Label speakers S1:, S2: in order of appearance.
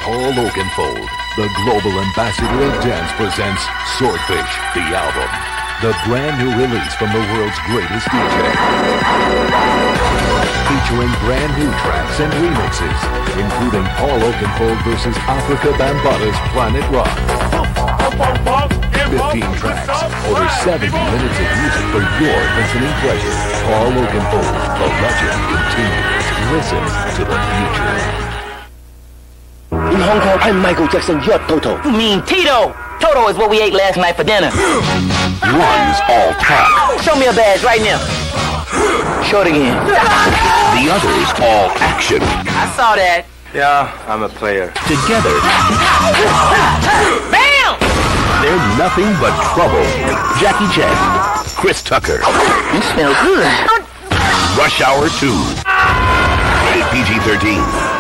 S1: Paul Oakenfold, the global ambassador of dance, presents Swordfish, the album. The brand new release from the world's greatest DJ. Featuring brand new tracks and remixes, including Paul Oakenfold versus Africa Bambaata's Planet Rock. 15 tracks, over 70 minutes of music for your listening pleasure. Paul Oakenfold, the legend, continues. Listen to the future.
S2: In Hong Kong, I'm Michael Jackson, you're Toto.
S3: You mean Tito? Toto is what we ate last night for dinner.
S4: One's all talk.
S3: Show me a badge right now. Show it again.
S4: The other's all action.
S3: I saw that.
S5: Yeah, I'm a player.
S4: Together,
S3: Bam!
S4: they're nothing but trouble. Jackie Chan, Chris Tucker,
S3: You smell good.
S4: Rush Hour 2. Rated PG-13.